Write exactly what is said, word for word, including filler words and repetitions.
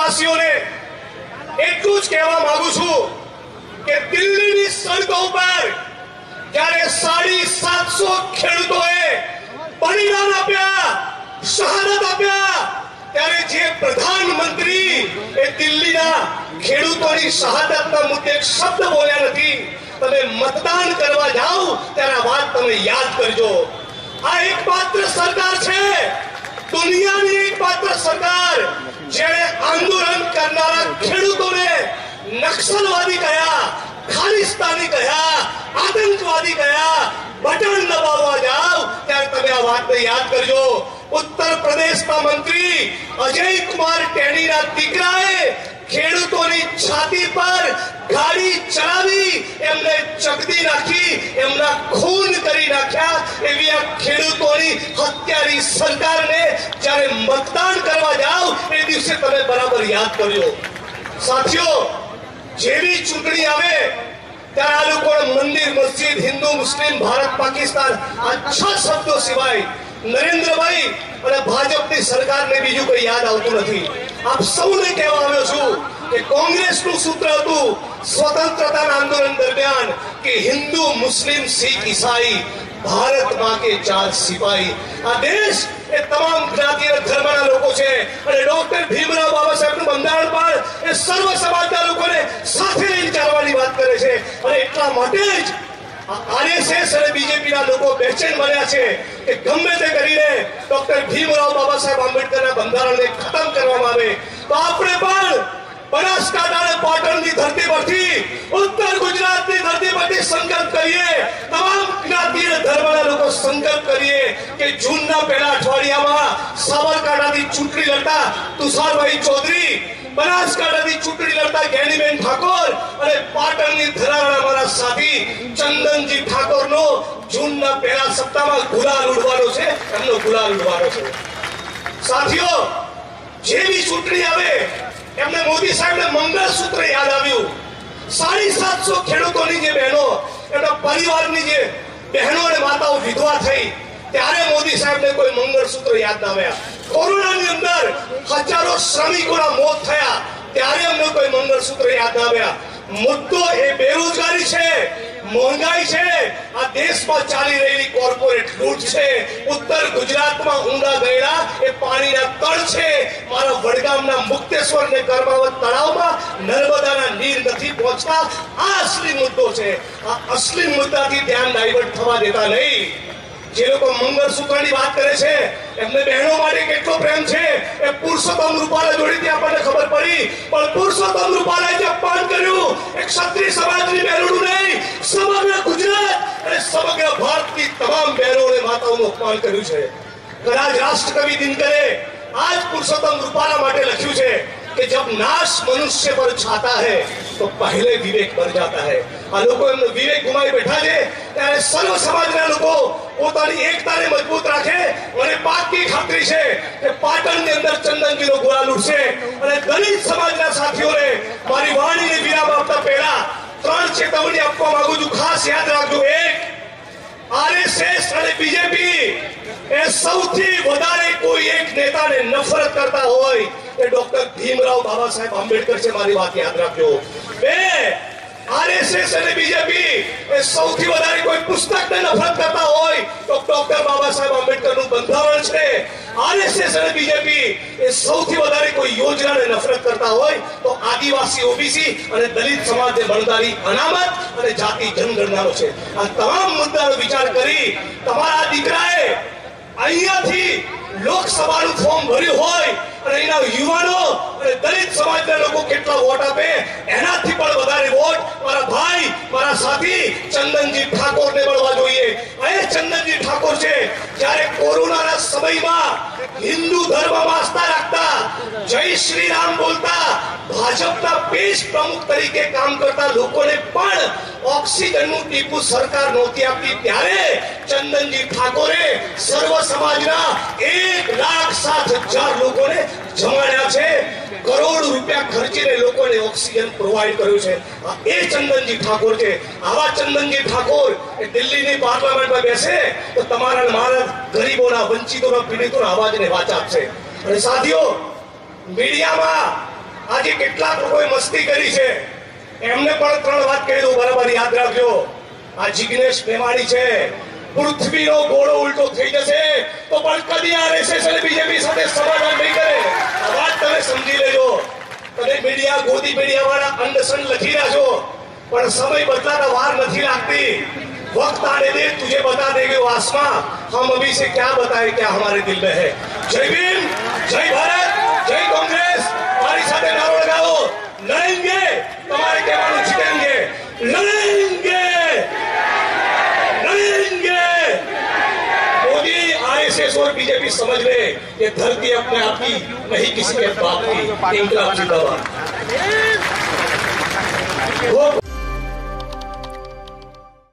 દેશવાસીઓને એટલું જ કહેવા માંગુ છું કે દિલ્હીની સડકો પર જ્યારે સાડી સાતસો ખેડૂતોએ બલિદાન આપ્યા, શહાદત આપ્યા, ત્યારે જે પ્રધાનમંત્રી એ દિલ્હીના ખેડૂતોની શહાદતના મુદ્દે એક શબ્દ બોલ્યા નથી. તમે મતદાન કરવા જાઓ ત્યારે આ વાત તમે યાદ કરજો. આ એકમાત્ર સરકાર છે, દુનિયાની એકમાત્ર સરકાર જેણે આંદોલન કરનારા ખેડૂતોને નક્સલવાદી કહ્યા, ખાલિસ્તાની કહ્યા, આતંકવાદી કહ્યા. બટન દબાવવા જાઓ ત્યારે તમે આ વાતને યાદ કરજો. ઉત્તર પ્રદેશના મંત્રી અજય કુમાર ટેણીના દીકરાએ ખેડૂતોની છાતી પર ગાડી ચલાવી એમને ચકદી નાખી, એમના ખૂન કરી નાખ્યા. એવી આ ખેડૂતોની હત્યારી સરકારને જ્યારે મતદાન કરવા જાઓ એ દિવસે તમે બરાબર યાદ કરજો. સાથીઓ, જેવી ચૂંટણી આવે ત્યારે આ લોકો મંદિર, મસ્જિદ, હિન્દુ, મુસ્લિમ, ભારત, પાકિસ્તાન આ છ શબ્દો સિવાય નરેન્દ્રભાઈ અને ભાજપની સરકારને બીજું કોઈ યાદ આવતું નથી. આપ સૌને કહેવા આવ્યો છું કે કોંગ્રેસનું સૂત્ર હતું સ્વતંત્રતા આંદોલન દરમિયાન કે હિન્દુ, મુસ્લિમ, શીખ, ઈસાઈ, ભારત માં કે ચાર સિપાહી. આ દેશ એ તમામ જ્ઞાતિ અને ધર્મના લોકો છે અને ડોક્ટર ભીમરાવ બાબા સાહેબનું બંધારણ પણ એ સર્વ સમાજના લોકોને સાથે લઈને ચાલવાની વાત કરે છે. અને એટલા માટે જ આરએસએસ અને બીજેપી ના લોકો બેચેન બન્યા છે કે ગમે તે કરીને ડોક્ટર ભીમરાવ બાબા સાહેબ આંબેડકરના બંધારણને ખતમ કરવામાં આવે. તો આપણે પણ બનાસકાંઠા અને પાટણની ધરતી પરથી, ઉત્તર ગુજરાતની ધરતી પરથી સંકલ્પ કરીએ, તમામ જ્ઞાતિ અને ધર્મના લોકો સંકલ્પ કરીએ કે જૂનના પહેલા અઠવાડિયામાં સાબરકાંઠાથી ચૂંટણી લડતા તુષારભાઈ ચૌધરી, બનાસકાંઠાથી ચૂંટણી લડતા જ્ઞાનીબેન ઠાકોર અને પાટણની ધરાવના મારા સાથી ચંદનજી ઠાકોરનો જૂનના પહેલા સપ્તાહમાં ગુલાલ ઉડવાનો છે, એમનો ગુલાલ ઉડવાનો છે. સાથીઓ, જેવી ચૂંટણી આવે એમને મોદી સાહેબને મંગળસૂત્ર યાદ આવ્યું. સાડી સાતસો ખેડૂતોની જે બહેનો, એમના પરિવારની જે બહેનો અને માતાઓ વિધવા થઈ ત્યારે મોદી સાહેબને કોઈ મંગળસૂત્ર યાદ ના આવ્યા. કોરોનાની અંદર હજારો શ્રમિકોના મોત થયા ત્યારે અમને કોઈ મંગળસૂત્ર યાદ ના આવ્યા. મુદ્દો એ બેરોજગારી છે, મોંઘાઈ છે, આ દેશમાં ચાલી રહેલી કોર્પોરેટ લૂંટ છે. ઉત્તર ગુજરાતમાં ઊંડા ગયેલા એ પાણીના તળ છે. મારા વડગામના મુક્તેશ્વર ને કર્માવત તળાવમાં નર્મદાના નીર નથી પહોંચતા. આ અસલી મુદ્દો છે. આ અસલી મુદ્દાથી ધ્યાન ડાયવર્ટ થવા દેતા નહીં. જે લોકો મંગળસૂત્રની વાત કરે છે એમને બહેનો માટે કેટલો પ્રેમ છે એ પુરુષોત્તમ રૂપાલા જોડેથી આપણને ખબર પડી. પણ પુરુષોત્તમ રૂપાલાએ જે અપમાન કર્યું એ ક્ષત્રિય સમાજની બહેનોનું નહીં, સમગ્ર ગુજરાત અને સમગ્ર ભારતની તમામ બહેનો અને માતાઓનું અપમાન કર્યું છે. કદાચ રાષ્ટ્રકવિ દિનકરે આજ પુરુષોત્તમ રૂપાલા માટે લખ્યું છે कि जब नाश मनुष्य पर छाता है तो पहले विवेक मर जाता है. આ લોકો એમનો વિવેક ગુમાવી બેઠા છે ત્યારે સર્વ સમાજના લોકો પોતાની એકતાને મજબૂત રાખે. મને પાકી ખાતરી છે કે પાટણની અંદર ચંદનજીનો ગુલાલ ઉડશે. અને દલિત સમાજના સાથીઓને મારી વાણીને વિરામ આપતા પહેલા ત્રણ ચેતવણી આપવા માંગુ છું. ખાસ યાદ રાખજો. એક, આરએસએસ અને બીજેપી એ સૌથી વધારે કોઈ એક નેતાને નફરત કરતા હોય એ ડોક્ટર ભીમરાવ બાબા સાહેબ આંબેડકર છે. મારી વાત યાદ રાખજો. બે, આરએસએસ અને બીજેપી એ સૌથી વધારે કોઈ પુસ્તકને નફરત કરતા હોય તો ડોક્ટર બાબા સાહેબ આંબેડકરનું બંધારણ છે. આરએસએસ અને બીજેપી એ સૌથી વધારે કોઈ યોજનાને નફરત કરતા હોય તો આદિવાસી, ઓબીસી અને દલિત સમાજને મળનારી અનામત અને જાતિ જનગણનાનો છે. આ તમામ મુદ્દાનો વિચાર કરી તમારા દીકરાએ અહીંયાથી લોકસભાનું ફોર્મ ભર્યું હોય અને એના યુવાનો અને દલિત સમાજના લોકો કેટલા વોટ આપે એનાથી પણ વધારે વોટ મારા ભાઈ, મારા સાથી ચંદનજી ઠાકોરને મળવા જોઈએ. એ ચંદનજી ઠાકોર છે જ્યારે કોરોનાના સમયમાં હિન્દુ ધર્મમાં આસ્થા રાખતા, જય શ્રી રામ બોલતા, ભાજપના પેજ પ્રમુખ તરીકે કામ કરતા લોકોને પણ ઓક્સિજનનું ટીપું સરકાર નહોતી આપતી ત્યારે ચંદનજી ઠાકોરે સર્વ સમાજના એક લાખ સાત હજાર લોકોને જમાડ્યા છે. કરોડ રૂપિયા ખર્ચીને લોકોને ઓક્સિજન પ્રોવાઈડ કર્યું છે. એ ચંદનજી ઠાકોર છે. આવા ચંદનજી ઠાકોર એ દિલ્હીની પાર્લામેન્ટમાં બેસે તો તમારા મારા ગરીબોના, વંચિતોના, પીડિતોના અવાજને વાચા આપશે. અને સાથીઓ, મીડિયામાં આજે કેટલાક લોકોએ મસ્તી કરી છે, એમને પણ ત્રણ વાત કહી દઉં, બરાબર યાદ રાખજો. આ જિગ્નેશ મેવાણી છે, પૃથ્વીનો ગોળો ઉલટો થઈ જશે તો પણ કદી આરએસએસ અને બીજેપી સાથે સમાધાન નહીં કરે. આ વાત તમે સમજી લેજો. કદે મીડિયા ગોદી મીડિયા વાળા અંડસન લખી રહ્યા છો, પણ સમય બદલાતા વાર નથી લાગતી. वक्त आने दे, तुझे बता देंगे वो आसमां, हम अभी से क्या बताएं क्या हमारे दिल में है. जय भीम, जय भारत, जय कांग्रेस. हमारी साथे नारो लगाओ, लड़ेंगे, तुम्हारे कहवानुं जीतेंगे, लड़ेंगे, लड़ेंगे. मोदी, आरएसएस और बीजेपी समझ ले, ये धरती अपने आप की नहीं किसी के बाप की. इंकलाब जिंदाबाद.